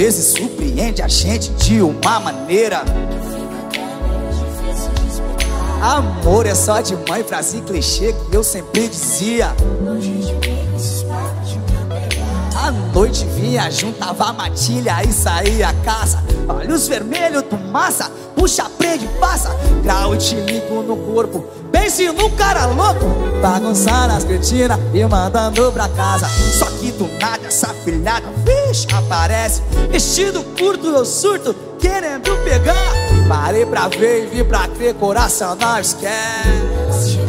vezes surpreende a gente de uma maneira. Amor é só de mãe, frase clichê que eu sempre dizia. À noite vinha, juntava a matilha e saía a caça. Olhos vermelhos do massa, puxa, prende, passa. Grau e te ligo no corpo, pense num cara louco, bagunçando as cortinas e mandando pra casa. Só que do nada essa filhada, vixe, aparece. Vestido curto, eu surto, querendo pegar. Parei pra ver e vi pra crer, coração não esquece.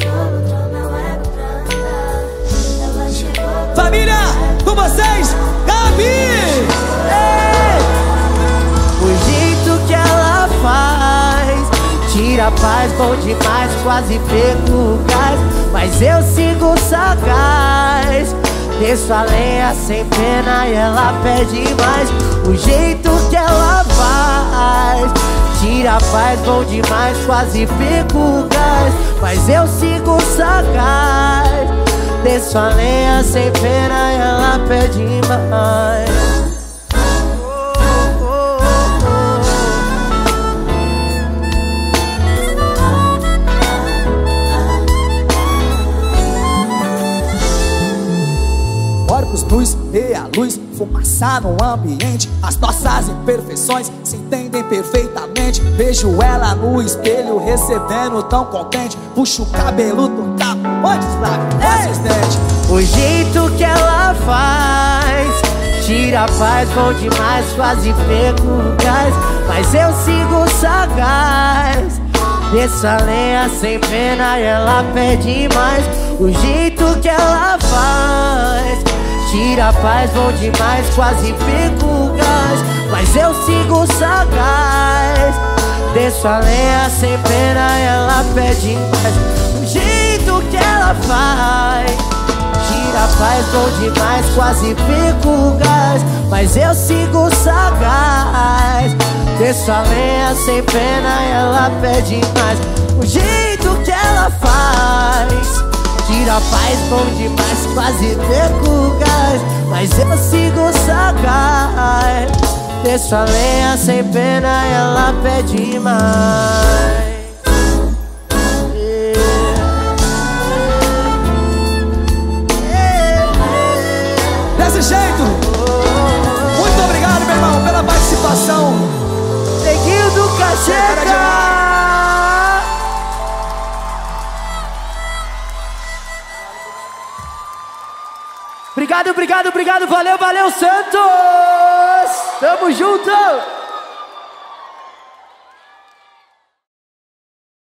Família, com vocês, Gabi! Ei! O jeito que ela faz tira a paz, bom demais, quase perco o gás. Mas eu sigo sagaz, desço a lenha sem pena e ela pede mais. O jeito que ela faz tira a paz, bom demais, quase perco o gás. Mas eu sigo sagaz, desço a lenha sem pena e ela pede mais. Corpos nus, meia luz, fumaça no ambiente. As nossas imperfeições se entendem perfeitamente. Vejo ela no espelho recebendo tão contente. Puxo o cabelo do tapa, onde os lábios, passa os dentes. O jeito que ela faz tira a paz, bom demais, quase perco o gás. Mas eu sigo sagaz, desço a lenha sem pena e ela pede mais. O jeito que ela faz tira a paz, bom demais, quase perco o gás. Mas eu sigo sagaz, desço a lenha sem pena e ela pede mais. O jeito que ela faz tira a paz, bom demais, quase perco o gás. Mas eu sigo sagaz, desço a lenha sem pena e ela pede mais. O jeito que ela faz tira a paz, bom demais, quase perco o gás. Mas eu sigo sagaz, desço a lenha sem pena e ela pede mais. Desse jeito, muito obrigado, meu irmão, pela participação. Neguinho do Cacheca! Obrigado, obrigado, obrigado, valeu, valeu, Santos! Tamo junto!